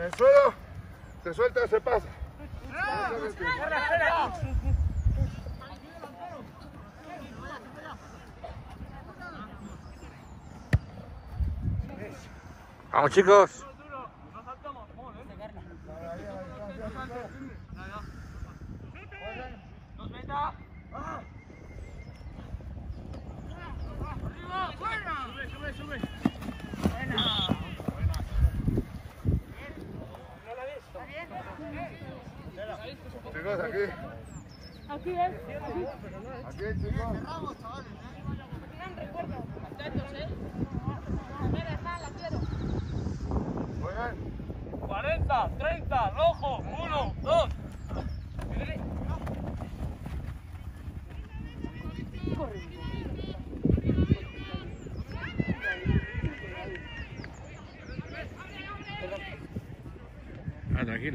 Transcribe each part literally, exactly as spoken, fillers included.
el suelo, se suelta, se pasa. Vamos, chicos. Chicos, aquí. Aquí es. Aquí, chicos. Atentos, eh. Me deja, la quiero. Muy bien. cuarenta, treinta, rojo, uno, dos. Ah, tranquilo.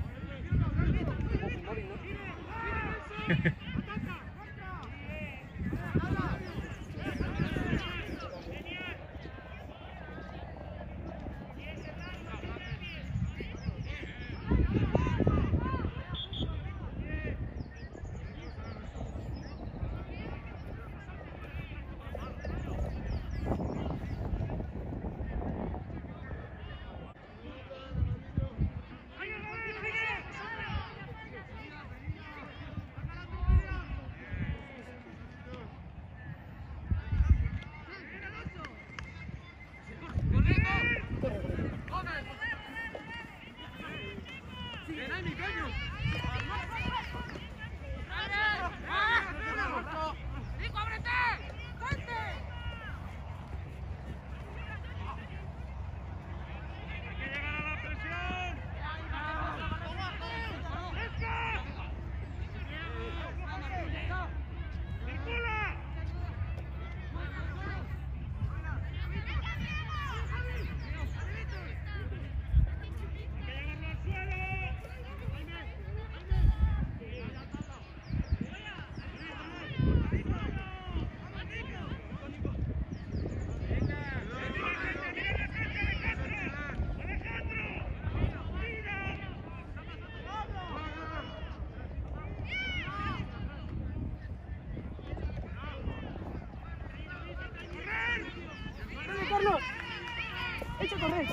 Carlos, echa a correr.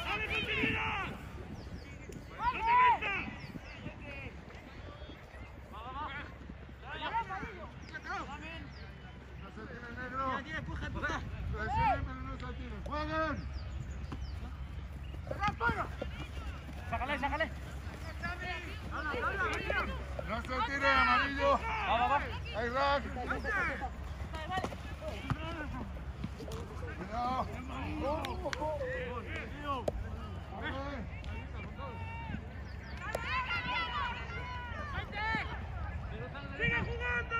Sácale, sácale. No se tire, amarillo. Va, va, va. Ahí va. Cuidado. ¡Sigue jugando!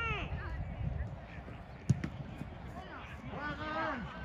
¡Juegan!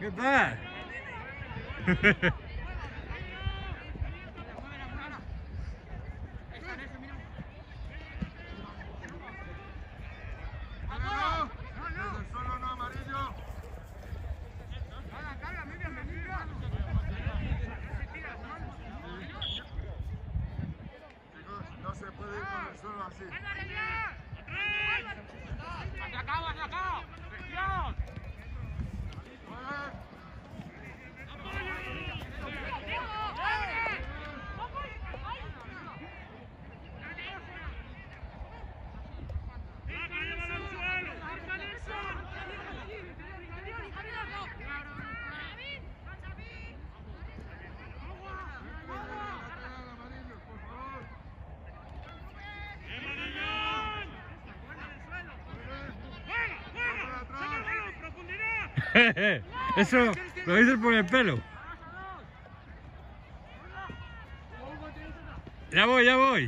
¿Qué tal? Solo no amarillo. Chicos, no se puede ir con el suelo así. ¡Atracado, atracado! ¡Presión! Eso lo dices por el pelo. Ya voy, ya voy.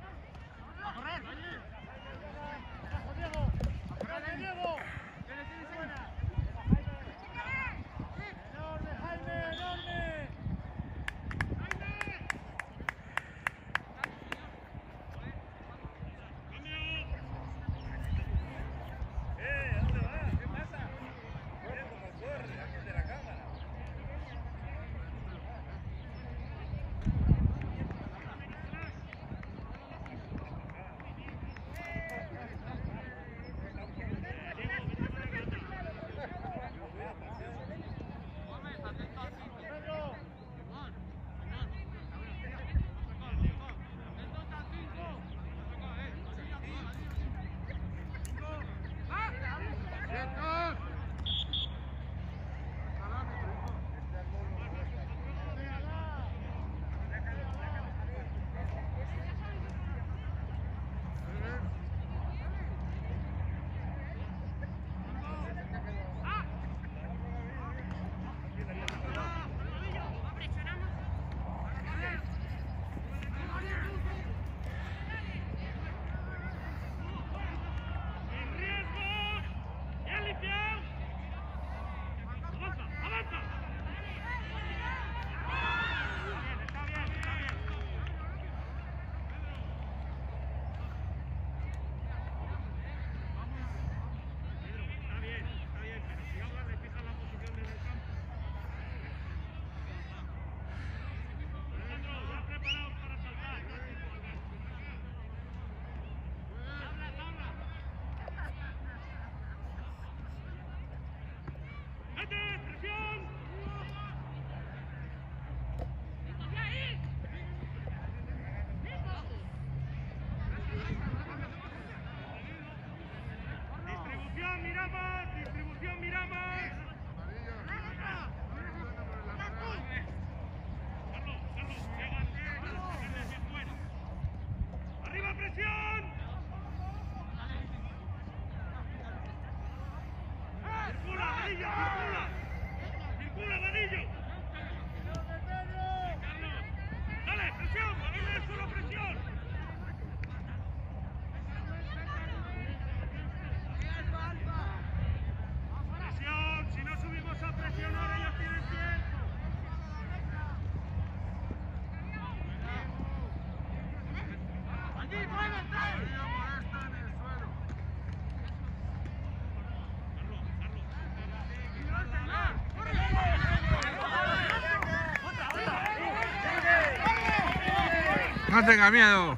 No tenga miedo.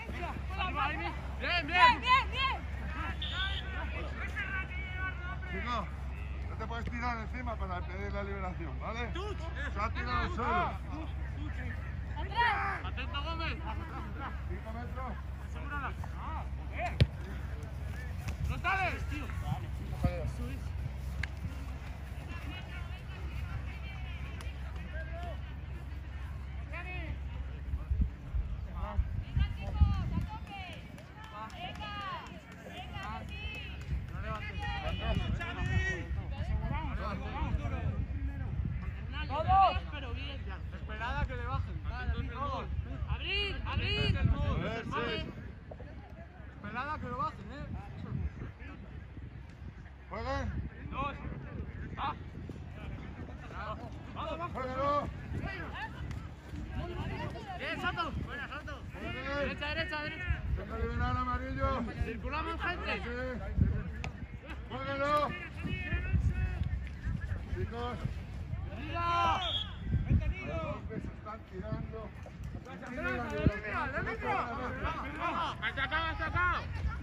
Bien, bien, bien, bien. Chicos, no te puedes tirar encima para pedir la liberación, ¿vale? Se ha tirado al suelo. Atrás. ¡Atento, Gómez! cinco metros. ¡Asegúrala! ¡No sales, tío! Todos, pero bien. Esperada que le bajen. Todos. Abrir, abrir. Esperada que lo bajen, ¿eh? Jueguen. Dos. ¡Ah! Derecha, derecha, derecha. Deja liberar al amarillo. Circulamos, gente. ¡Jueguenlo! Chicos. ¡Mira! Los que se están tirando. Miren la liberación. ¡Ha sacado, ha sacado!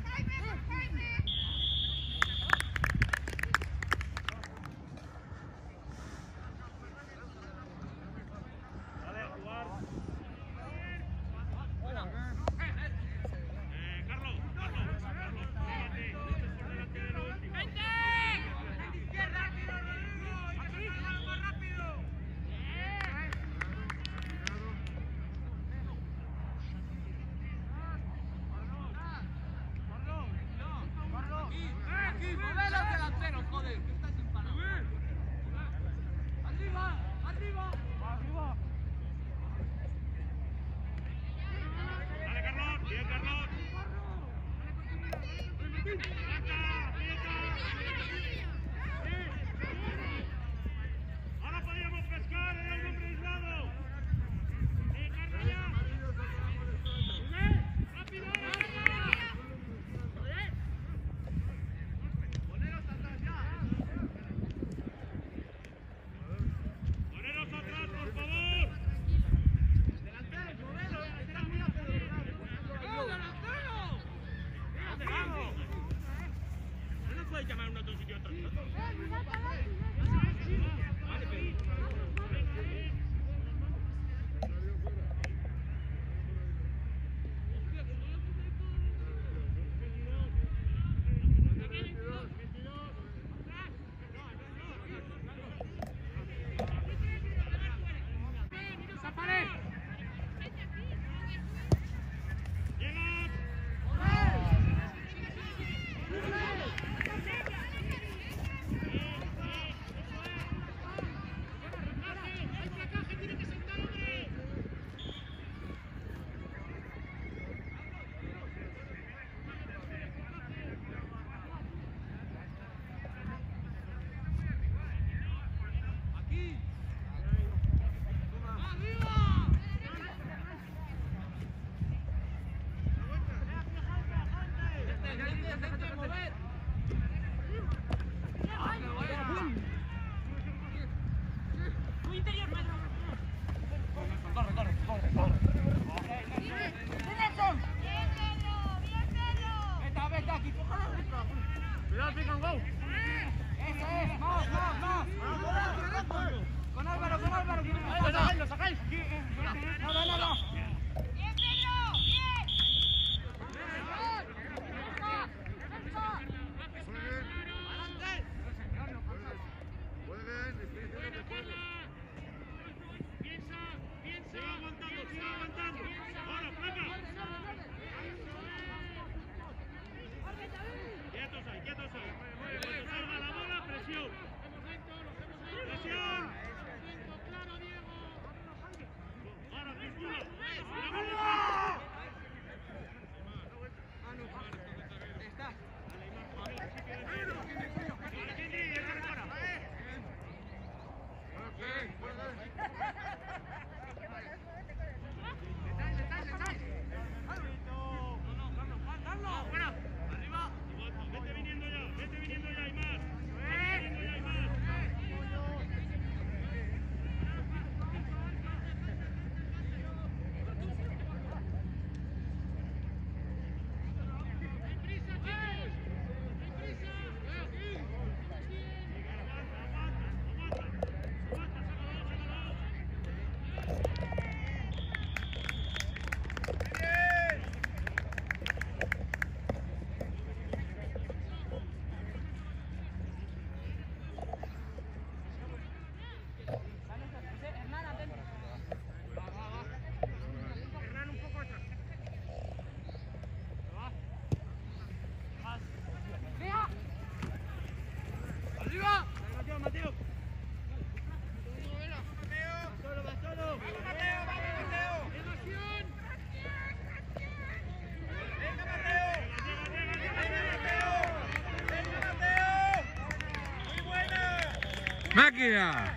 ¡Máquina!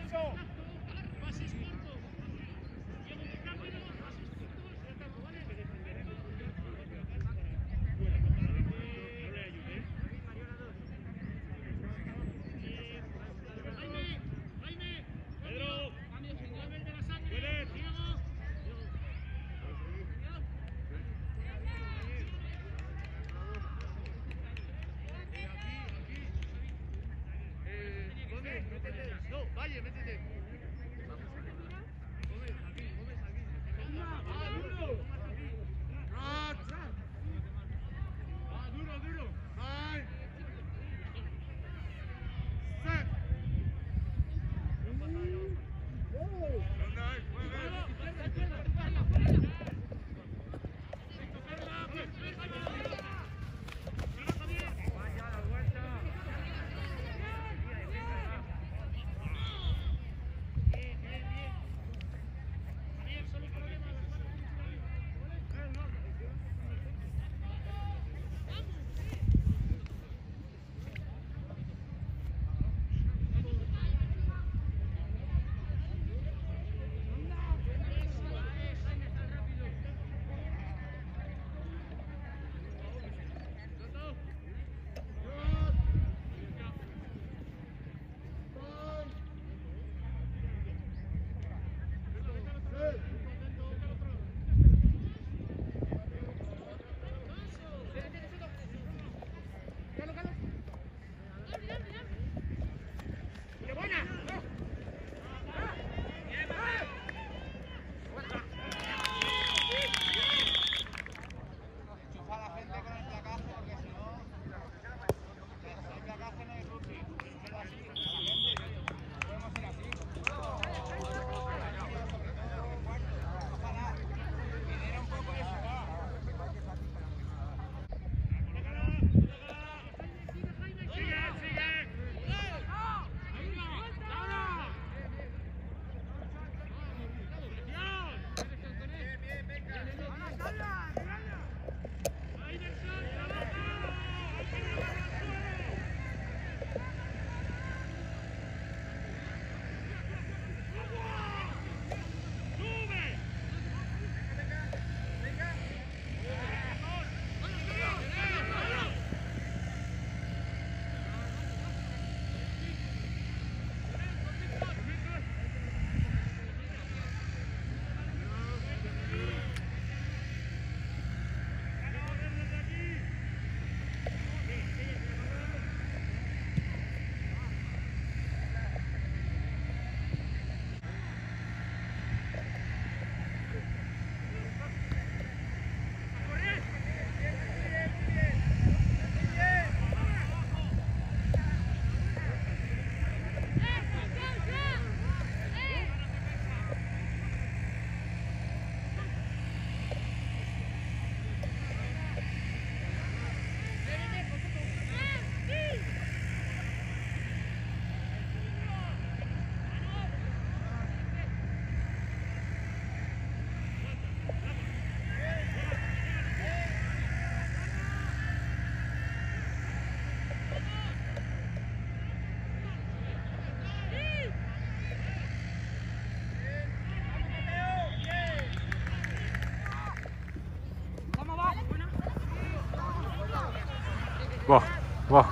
Buah, buah.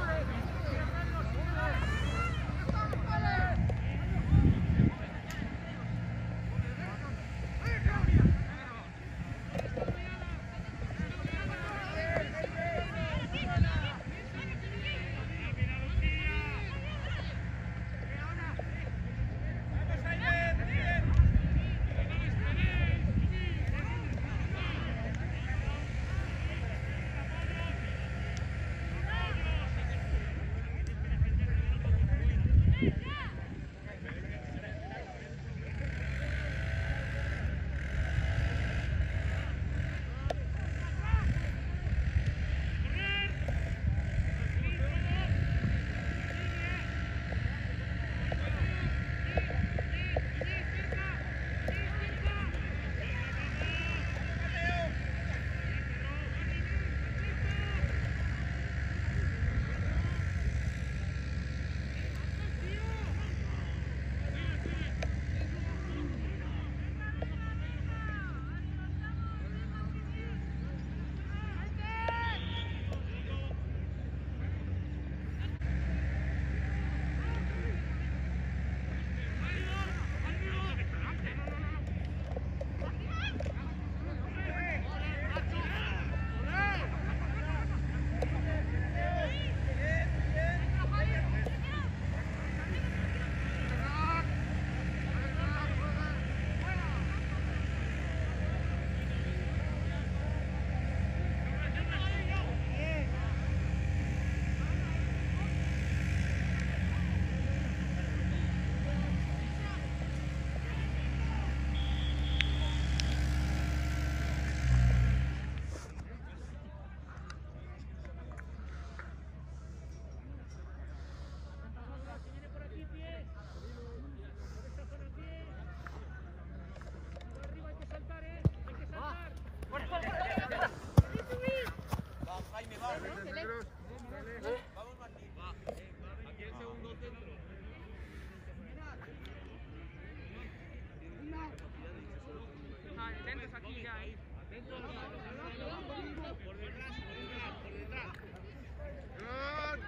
Por detrás, por detrás, por detrás. Gran.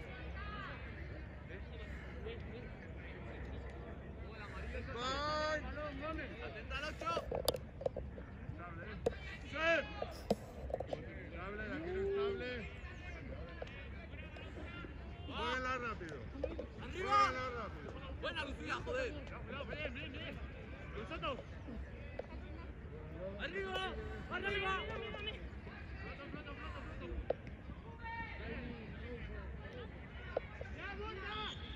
Vai. Atenta al ocho. Estable, ¿eh? ¡Sí! Estable, la quiero estable. Muévela rápido. Muévela rápido. Buena Lucía, joder. Bien, bien, bien. Nosotros. Arriba, arriba. Floto, floto, floto, floto. ¡Ya, vuelta!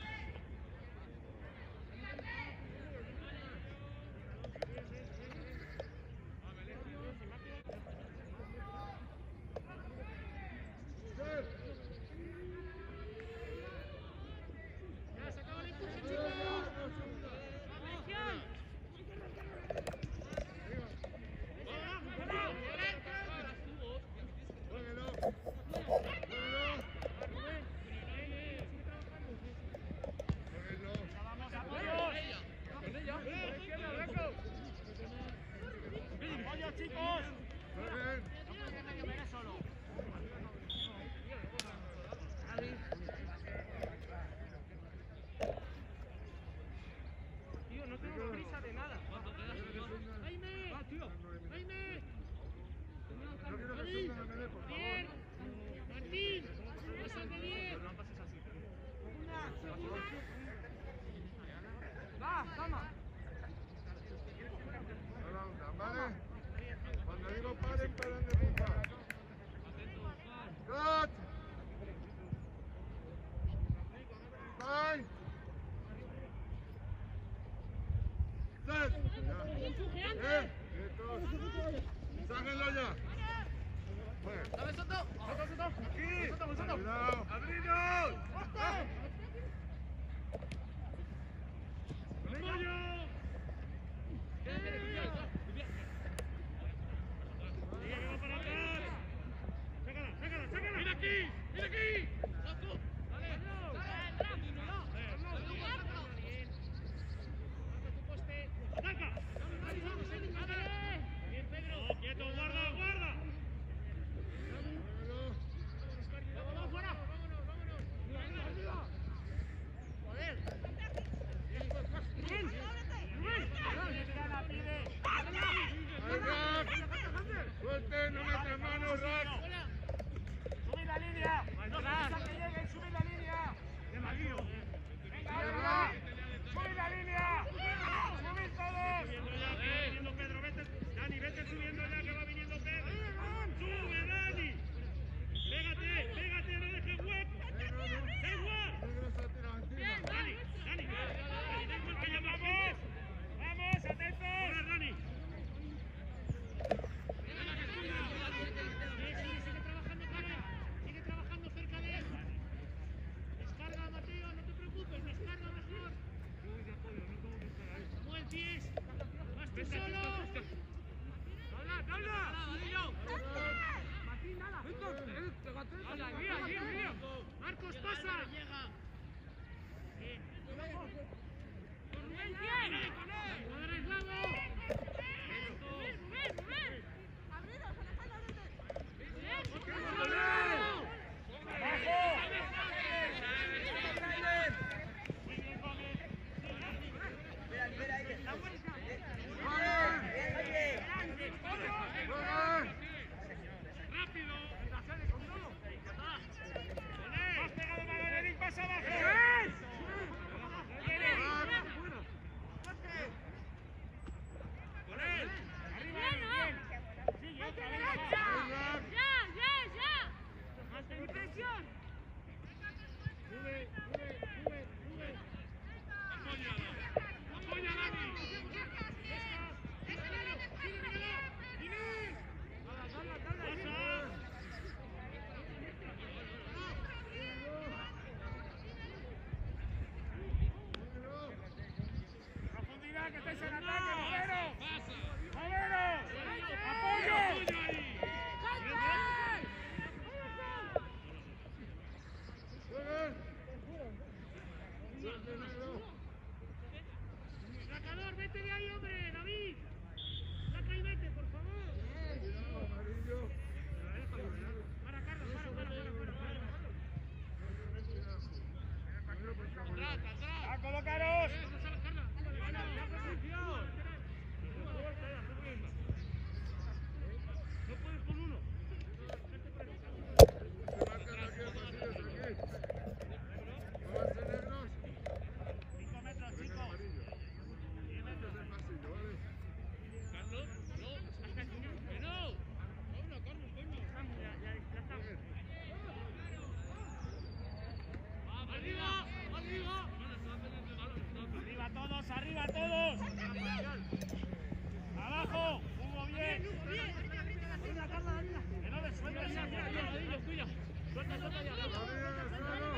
Ya, se acabó el impulso, chicos. ¡Atención! Muévelo. Muévelo. Muévelo. ¡Vamos, apoyo! ¡Con ella! ¡Apoyo, chicos! Mueven. No puede que me quede solo. Tío, no tengo prisa de nada. ¡Jaime! ¡Va, tío! ¡Jaime! No quiero que Sandra me dé, por ¡Bien! favor. ¡Martín! ¡Pásate bien! No pases así. ¡Va, toma! No la hundan, ¿vale? Cuando digo paren, paran de empujar. ¡Cut! ¡Bye! ¡Set! Ya. ¡Eh! ¡Quietos! ¡Sáquenlo ya! Bueno. ¡Dame, Soto! ¡Soto, Soto! ¡Aquí! ¡Soto, Soto! ¡Cuidado! ¡Abrinos! ¡Apoyo! ¡Sácala, sácala, sácala! ¡Mira aquí! ¡Mira aquí! ¡Dale! ¡Ataca! ¡Bien, Pedro! ¡Quieto, guarda, guarda! ¡Vamos, fuera! ¡Vámonos, vámonos! ¡Arriba! ¡Joder! ¡Rubén! ¡Rubén! ¡Gana, pide! ¡Ay, Rack! ¡Suelte! ¡No metas manos, Rack! ¡Subid la línea! ¡No prisa que lleguen! ¡Subid la línea! ¡Venga, ahora! ¡Subid la línea! ¡Subid todos! ¡Subiendo ya, que va viniendo Pedro! ¡Vete! ¡Dani, vete subiendo ya, que va viniendo Pedro! ¡Sube, Dani! ¡Pégate! ¡Pégate! ¡No dejes hueco! ¡Da igual! Negro se ha tirado encima. ¡Dani! ¡Dani! ¡Dani, da igual que ya vamos! ¡Vamos, atentos! ¡Hola, Dani! Sigue, sigue trabajando, Karen. Sigue trabajando cerca de él. Descarga, Mateo, no te preocupes, descarga mejor. Buen pies. Vas tú solo. ¡Habla, habla! Martín, nada. ¡Habla, guía, guía, guía! ¡Marcos, pasa! Bien. ¡Con Rubén, bien! ¡Con él! ¡Cuadra aislado! ¡Rápido! ¡Más pegado, Maradonic! ¡Más abajo! ¡Con él! ¡Arriba, bien! ¡Sigue, otra vez! ¡Ya, ya, ya! ¡Más presión! ¡Sube, sube, sube, sube! ¡Apoya! ¡Apoya, Dani! ¡Profundidad, que estáis en ataque! ¡Moveros! ¡Moveros! ¡Apoyo! ¡Jueguen! ¡Suerte, negro! ¡Sacador, vete de ahí, hombre! ¡David! ¡Saca y vete, por favor! Para, Carlos, para, para, para, para. ¡A colocaros! No puedes con uno. Cinco metros, chicos. Carlos, no. Hasta aquí. Que no. Ahora, Carlos, coño. Ya, ya, ya está. ¡Arriba! ¡Arriba! ¡Arriba todos! ¡Arriba todos! ¡Abajo! ¡Hugo bien! ¡Que no me sueltes! ¡Suelta, suelta ya! ¡Suelta ya!